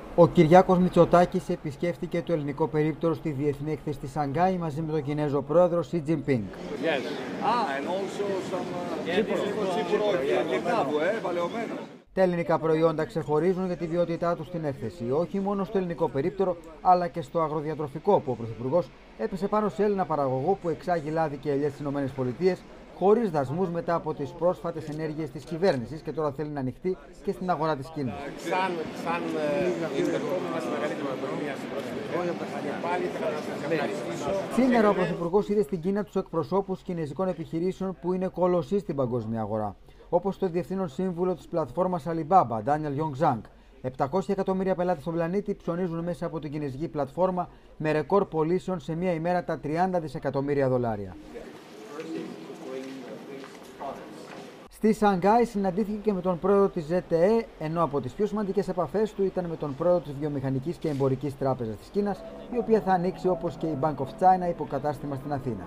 Ο Κυριάκος Μητσοτάκης επισκέφθηκε το ελληνικό περίπτερο στη Διεθνή Έκθεση στη Σανγκάη μαζί με τον Κινέζο πρόεδρο Σι Τζινπίνγκ. Τα ελληνικά προϊόντα ξεχωρίζουν για τη ποιότητά τους στην έκθεση, όχι μόνο στο ελληνικό περίπτερο, αλλά και στο αγροδιατροφικό, που ο Πρωθυπουργός έπεσε πάνω σε Έλληνα παραγωγό που εξάγει λάδι και ελιές στις ΗΠΑ χωρίς δασμούς μετά από τις πρόσφατες ενέργειες της κυβέρνησης και τώρα θέλει να ανοιχτεί και στην αγορά της Κίνας. Σήμερα ο Πρωθυπουργός είδε στην Κίνα τους εκπροσώπους κινεζικών επιχειρήσεων που είναι κολοσσοί στην παγκόσμια αγορά, όπως το διευθύνων σύμβουλο της πλατφόρμας Alibaba, Daniel Yongzhang. 700 εκατομμύρια πελάτες στον πλανήτη ψωνίζουν μέσα από την κινεζική πλατφόρμα με ρεκόρ πωλήσεων σε μία ημέρα τα 30 δισεκατομμύρια δολάρια. Στη Σανγκάη συναντήθηκε και με τον πρόεδρο της ZTE, ενώ από τις πιο σημαντικές επαφές του ήταν με τον πρόεδρο της Βιομηχανικής και Εμπορικής Τράπεζας της Κίνας, η οποία θα ανοίξει όπως και η Bank of China υποκατάστημα στην Αθήνα.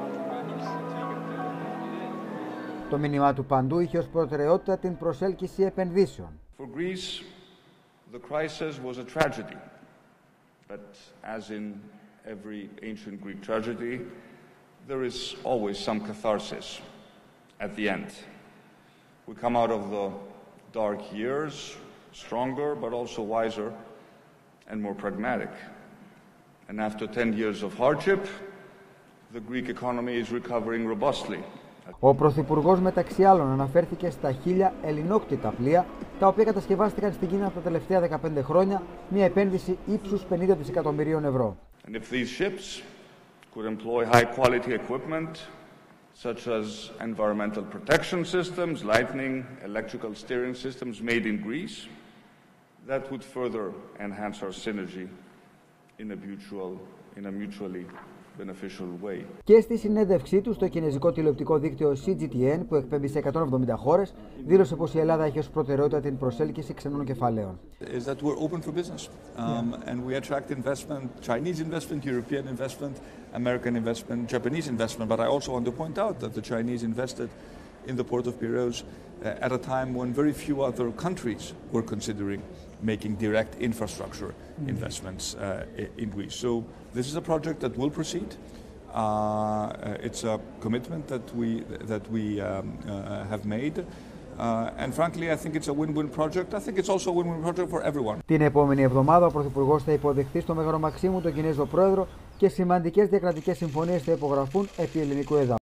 Το μήνυμά του παντού είχε ως προτεραιότητα την προσέλκυση επενδύσεων. For Greece, the crisis was a tragedy, but as in every ancient Greek tragedy, there is always some catharsis at the end. We come out of the dark years stronger, but also wiser and more pragmatic. And after 10 years of hardship, the Greek economy is recovering robustly. Ο Πρωθυπουργός μεταξύ άλλων αναφέρθηκε στα 1.000 ελληνόκτητα πλοία, τα οποία κατασκευάστηκαν στην Κίνα τα τελευταία 15 χρόνια, μια επένδυση ύψους 50 δισεκατομμυρίων ευρώ. And if these ships could employ high-quality equipment, such as environmental protection systems, lighting, electrical steering systems made in Greece, that would further enhance our synergy in a mutually beneficial way. Και στη συνέντευξή του στο κινεζικό τηλεοπτικό δίκτυο CGTN, που εκπέμπει σε 170 χώρες, δήλωσε πως η Ελλάδα έχει ως προτεραιότητα την προσέλκυση ξενών κεφαλαίων. Is that we're open for business, and we attract investment, Chinese investment, European investment, American investment, Japanese investment. But I also want to point out that the Chinese invested in the port of Piraeus at a time when very few other countries were considering making direct infrastructure investments in Greece. So this is a project that will proceed. It's a commitment that we have made. And frankly, I think it's a win-win project. I think it's also a win-win project for everyone. Την επόμενη εβδομάδα ο Πρωθυπουργός θα υποδεχθεί στο Μέγαρο Μαξίμου τον Κινέζο πρόεδρο και σημαντικές διακρατικές συμφωνίες θα υπογραφούν επί ελληνικού εδάφους.